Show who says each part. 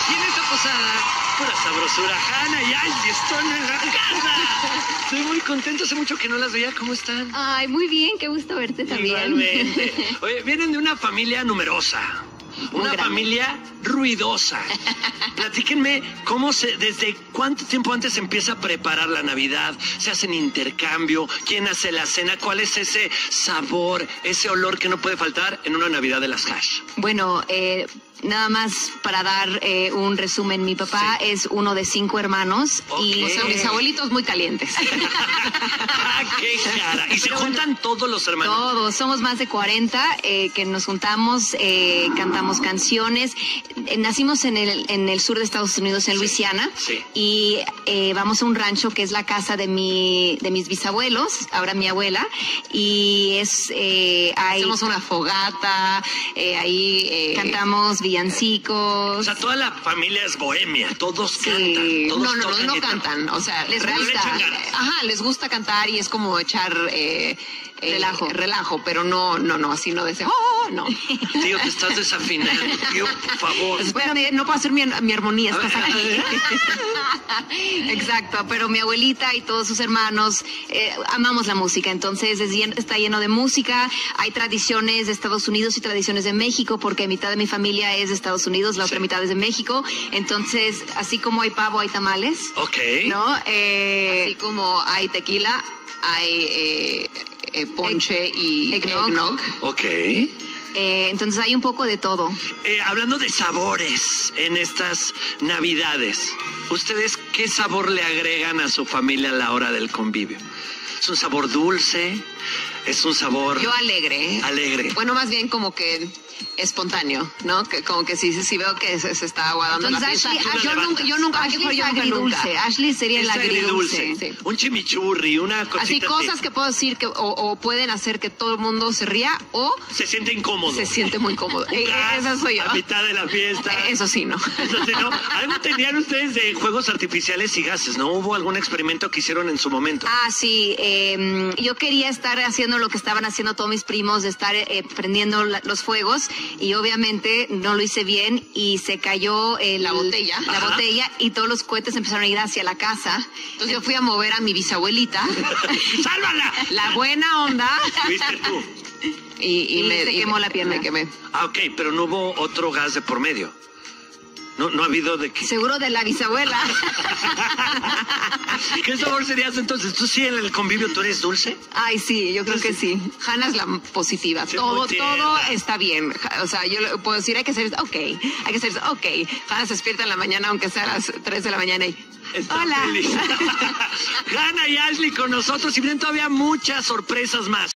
Speaker 1: Aquí en esta posada, pura sabrosura. Hanna y Ashley están en la casa. Estoy muy contento, hace mucho que no las veía. ¿Cómo están?
Speaker 2: Ay, muy bien, qué gusto verte también.
Speaker 1: Igualmente. Oye, vienen de una familia numerosa. Una familia ruidosa. Platíquenme desde cuánto tiempo antes se empieza a preparar la Navidad, se hacen intercambio, quién hace la cena, cuál es ese sabor, ese olor que no puede faltar en una Navidad de las Hash.
Speaker 2: Bueno, nada más para dar un resumen, mi papá es uno de 5 hermanos y son mis abuelitos muy calientes.
Speaker 1: ¡Qué cara! ¿Y se juntan todos los hermanos?
Speaker 2: Todos, somos más de 40 que nos juntamos, cantamos canciones. Nacimos en el sur de Estados Unidos, en Luisiana, y vamos a un rancho que es la casa de mis bisabuelos, ahora mi abuela, y hacemos una fogata, ahí cantamos villancicos.
Speaker 1: O sea, toda la familia es bohemia, todos cantan. Todos
Speaker 2: no cantan, o sea, les gusta cantar y es como echar relajo, pero no, así no deseo. No.
Speaker 1: Tío, te estás desafinando, tío, por favor.
Speaker 2: Espérame, no puedo hacer mi armonía, estás aquí. Exacto, pero mi abuelita y todos sus hermanos amamos la música, entonces está lleno de música. Hay tradiciones de Estados Unidos y tradiciones de México, porque mitad de mi familia es de Estados Unidos, la otra mitad es de México. Entonces, así como hay pavo, hay tamales.
Speaker 1: Ok.
Speaker 2: ¿No? Así como hay tequila, hay ponche y eggnog.
Speaker 1: Ok.
Speaker 2: Entonces hay un poco de todo.
Speaker 1: Hablando de sabores en estas Navidades, ¿ustedes qué sabor le agregan a su familia a la hora del convivio? ¿Es un sabor dulce? ¿Es un sabor...?
Speaker 2: Yo alegre.
Speaker 1: Alegre.
Speaker 2: Bueno, más bien como que espontáneo, ¿no? Que como que sí veo que se está aguardando la fiesta. Yo nunca. Ashley agridulce. Ashley sería el agridulce. Sí.
Speaker 1: Un chimichurri, una cosita
Speaker 2: así. Cosas que puedo decir que o pueden hacer que todo el mundo se ría o...
Speaker 1: Se siente incómodo.
Speaker 2: Se siente muy cómodo. Esa soy yo.
Speaker 1: A mitad de la fiesta.
Speaker 2: Eso sí, no.
Speaker 1: Eso sí, ¿no? Algo tenían ustedes de fuegos artificiales y gases, ¿no? ¿Hubo algún experimento que hicieron en su momento?
Speaker 2: Sí. Yo quería estar haciendo lo que estaban haciendo todos mis primos, de estar prendiendo los fuegos, y obviamente no lo hice bien y se cayó la botella y todos los cohetes empezaron a ir hacia la casa. Entonces yo fui a mover a mi bisabuelita.
Speaker 1: ¡Sálvala!
Speaker 2: La buena onda.
Speaker 1: ¿Viste tú?
Speaker 2: Y me quemó la pierna. Me quemé.
Speaker 1: Ok, pero no hubo otro gas de por medio. No ha habido de qué.
Speaker 2: Seguro de la bisabuela.
Speaker 1: ¿Qué sabor serías entonces? ¿Tú sí en el convivio tú eres dulce?
Speaker 2: Ay, sí, yo creo que sí. Hanna es la positiva. Todo está bien. O sea, yo le puedo decir, hay que ser ok. Hanna se despierta en la mañana, aunque sea a las 3 de la mañana y... Hola.
Speaker 1: Hanna y Ashley con nosotros, y vienen todavía muchas sorpresas más.